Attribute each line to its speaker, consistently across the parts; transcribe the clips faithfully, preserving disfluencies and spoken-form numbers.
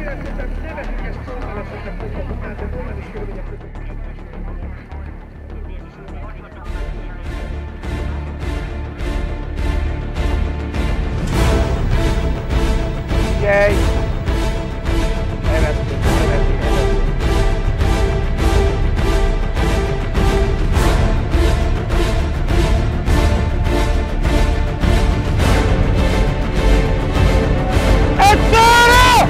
Speaker 1: Figyelj! Elvesztünk, elvesztünk, elvesztünk. Egyszerre!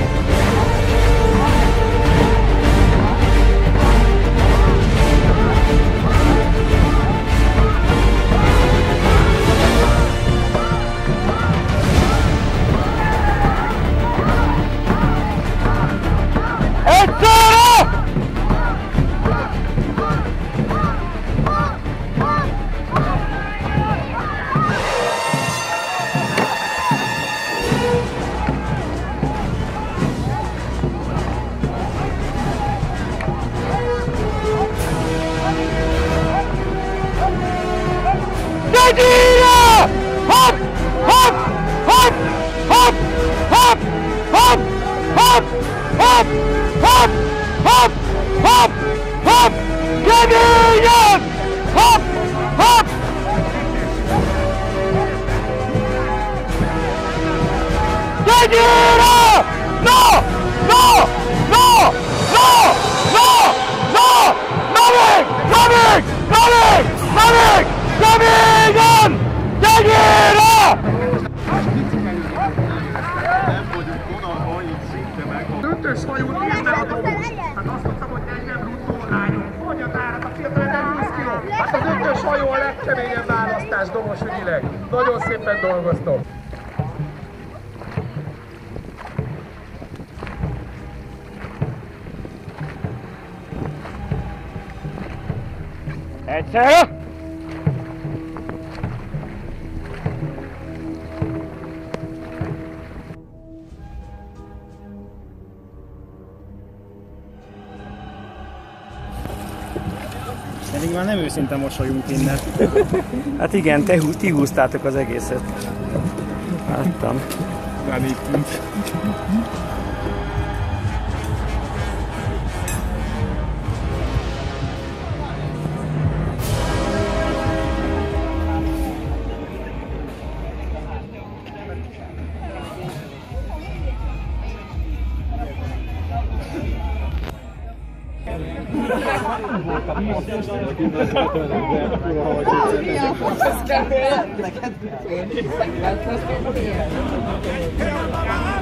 Speaker 1: Gedire! Hopp! Hopp! Hopp! Hopp! Hopp! Hopp! Hopp! Hopp! Hopp! Hopp! Hopp! Hopp! Gedire! Hopp! Hopp! Gedire! No! No! No! No! No! No! Nothing! Nothing! Nothing! Nothing! Keményen! Gyengére!
Speaker 2: Döntős hajót nézd el a dobos! Hát azt mondtam, hogy engem rúgtól lányom. Mondjad árat, a fiatal nem húsz kiló. Hát a döntős hajó a legkeményebb választás dobos ügyileg. Nagyon szépen dolgoztok.
Speaker 1: Egyszerre!
Speaker 3: Pedig már nem őszinte mosolyunk innen.
Speaker 1: Hát igen, te húz, ti húztátok az egészet. Láttam.
Speaker 3: Már így tűnt.
Speaker 4: Neked